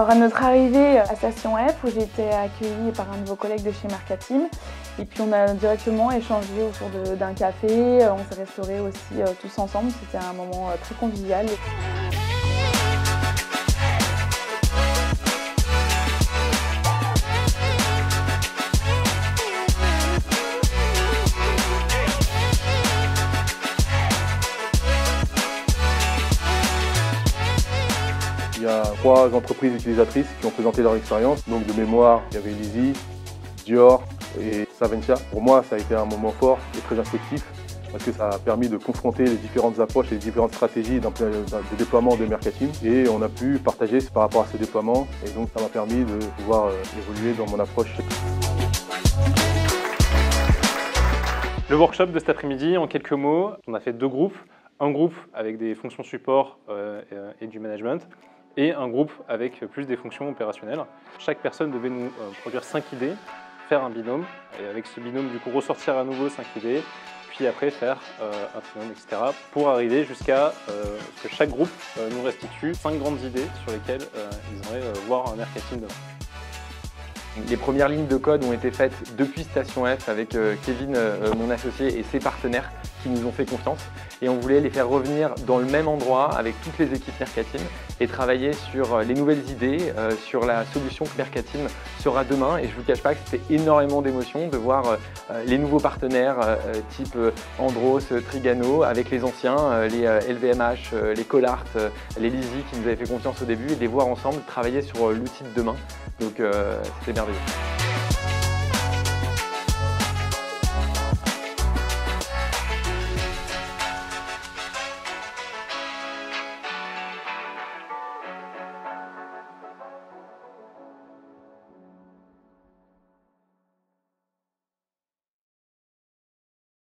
Alors à notre arrivée à Station F, où j'ai été accueillie par un de vos collègues de chez Mercateam, et puis on a directement échangé autour d'un café, on s'est restaurés aussi tous ensemble, c'était un moment très convivial. Il y a 3 entreprises utilisatrices qui ont présenté leur expérience. Donc de mémoire, il y avait Lizzy, Dior et Savencia. Pour moi, ça a été un moment fort et très instructif parce que ça a permis de confronter les différentes approches et les différentes stratégies de déploiement de Mercateam. Et on a pu partager par rapport à ces déploiements. Et donc ça m'a permis de pouvoir évoluer dans mon approche. Le workshop de cet après-midi, en quelques mots, on a fait 2 groupes. Un groupe avec des fonctions support et du management, et un groupe avec plus des fonctions opérationnelles. Chaque personne devait nous produire 5 idées, faire un binôme, et avec ce binôme, du coup, ressortir à nouveau 5 idées, puis après faire un trinôme, etc. pour arriver jusqu'à ce que chaque groupe nous restitue 5 grandes idées sur lesquelles ils aimeraient voir un Mercateam demain. Les premières lignes de code ont été faites depuis Station F avec Kevin, mon associé, et ses partenaires qui nous ont fait confiance. Et on voulait les faire revenir dans le même endroit avec toutes les équipes Mercateam et travailler sur les nouvelles idées, sur la solution que Mercateam sera demain. Et je ne vous cache pas que c'était énormément d'émotion de voir les nouveaux partenaires type Andros, Trigano, avec les anciens, les LVMH, les Collart, les Lizzy qui nous avaient fait confiance au début, et de les voir ensemble travailler sur l'outil de demain. Donc c'était merveilleux.